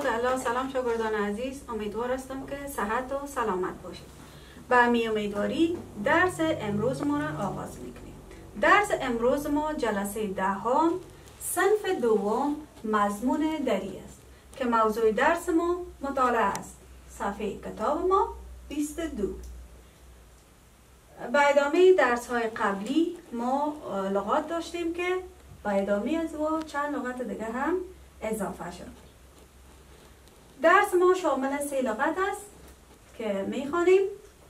الله. سلام شاگردان عزیز، امیدوار هستم که صحت و سلامت باشید. به همین امیدواری درس امروز ما را آغاز میکنیم. درس امروز ما جلسه دهم صنف دوم مضمون دری است که موضوع درس ما مطالعه است. صفحه کتاب ما 22. به ادامه درس های قبلی ما لغات داشتیم که به ادامه از او چند لغت دیگه هم اضافه شد. درس ما شامل 3 لغت است که میخوانیم: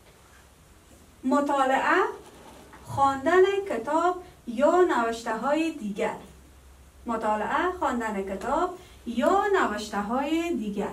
مطالعه، خواندن کتاب یا نوشته های دیگر. مطالعه، خواندن کتاب یا نوشته های دیگر.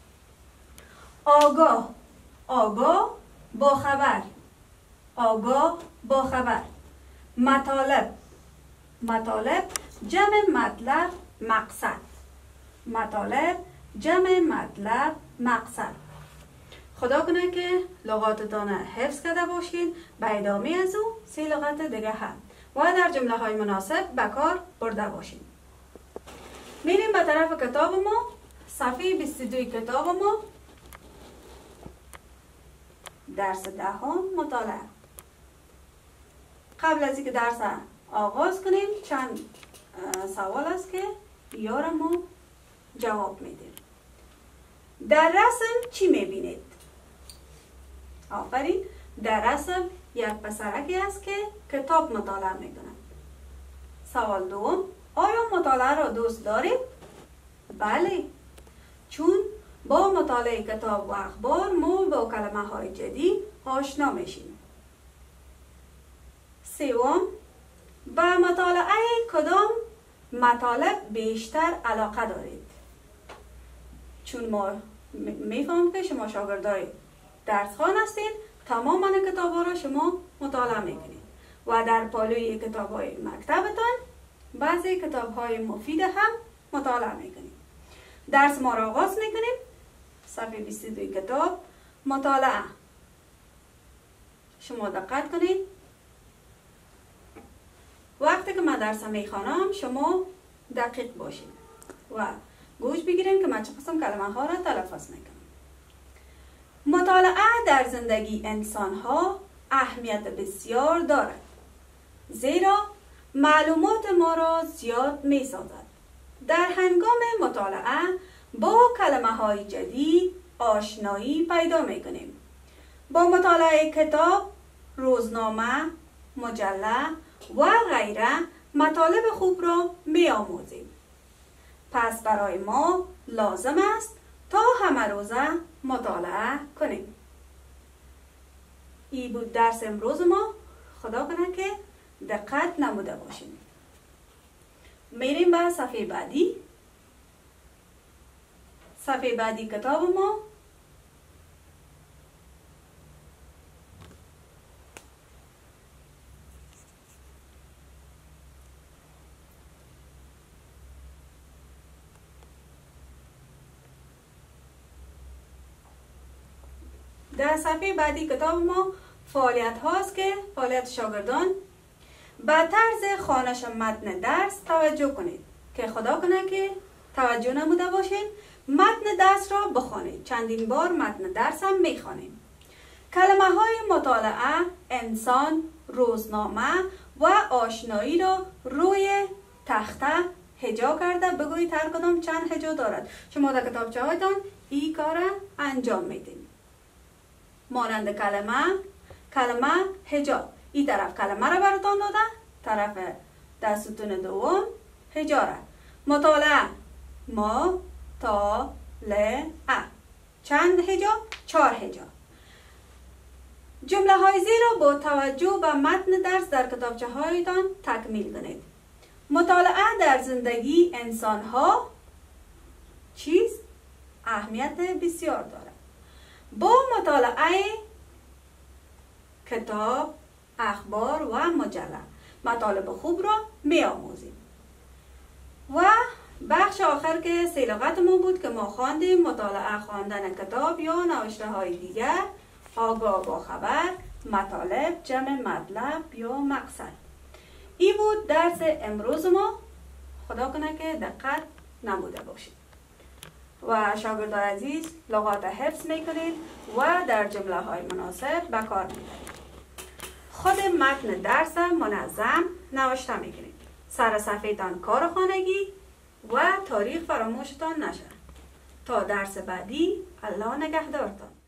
آگاه، آگاه با خبر. آگاه با خبر. مطالب، مطالب جمع مطلب مقصد. مطالب جمع مطلب مقصد. خدا کنه که لغاتتان حفظ کرده باشین. به ادامه از او 3 لغت دیگه هم و در جمله های مناسب به کار برده باشین. میریم به طرف کتاب ما، صفحه 22 کتاب ما، درس دهم مطالعه. قبل از اینکه درس آغاز کنیم چند سوال است که یارم ما جواب میدیم. در رسم چی میبینید؟ آفرین، در رسم یک پسرکی است که کتاب مطالعه میکنه. سوال دوم، آیا مطالعه را دوست دارید؟ بله، چون با مطالعه کتاب و اخبار ما با کلمه های جدید آشنا میشیم. سوم، به مطالعه کدام مطالب بیشتر علاقه دارید؟ چون ما میفهمیم که شما شاگردای درس خوان هستید، تمام کتاب ها را شما مطالعه میکنید و در پالوی کتاب های مکتبتان بعضی کتاب های مفید هم مطالعه میکنید. درس ما را آغاز میکنیم. صفحه 22 کتاب مطالعه. شما دقت کنید. وقتی که من درس میخوانم شما دقیق باشید و گوش بگیرین که من چه قسم کلمه ها را تلفظ میکنم. مطالعه در زندگی انسان ها اهمیت بسیار دارد، زیرا معلومات ما را زیاد می سازد. در هنگام مطالعه با کلمه های جدید آشنایی پیدا می کنیم. با مطالعه کتاب، روزنامه، مجله و غیره مطالب خوب را می آموزیم. پس برای ما لازم است تا همه روزه مطالعه کنیم. این بود درس امروز ما. خدا کنه که دقت نموده باشیم. میریم به صفحه بعدی. صفحه بعدی کتاب ما در صفحه بعدی کتاب ما فعالیت هاست که فعالیت شاگردان به طرز خوانش متن درس توجه کنید که خدا کنه که توجه نموده باشین. متن درس را بخوانید. چندین بار متن درس هم میخوانیم. کلمه های مطالعه، انسان، روزنامه و آشنایی را روی تخته هجا کرده بگویید هر کدام چند هجا دارد. شما در کتابچه هایتان این کار انجام میدین. مانند کلمه هجا. این طرف کلمه را براتان داده، طرف در ستون دوم هجا را. مطالعه، مطالعه. چند هجا؟ 4 هجا. جمله های زیر را با توجه به متن درس در کتابچه هایتان تکمیل کنید. مطالعه در زندگی انسان ها چیست؟ اهمیت بسیار دارد. با مطالعه کتاب، اخبار و مجله مطالب خوب را می آموزیم. و بخش آخر که 3 لغت ما بود که ما خواندیم: مطالعه، خواندن کتاب یا نوشته های دیگر، آگاه با خبر، مطالب جمع مطلب یا مقصد. این بود درس امروز ما. خدا کنه که دقت نموده باشید. و شاگردان عزیز لغات حفظ میکنید و در جمله های مناسب به کار میبرید. خود متن درس منظم نوشته میکنید. سر صفحه‌تان کار خانگی و تاریخ فراموشتان نشه. تا درس بعدی، الله نگهدارتان.